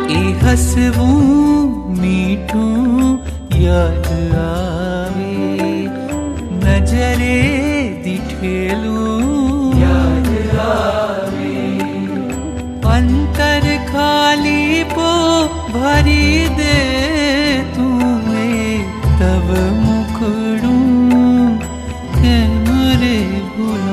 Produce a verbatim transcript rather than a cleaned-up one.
ए हसवूं मीठूं याद आवे, नजरे दिठेलूं याद आवे। अंतर खाली पो भरी दे तूने, तब मुखड़ूं के मुरे भूल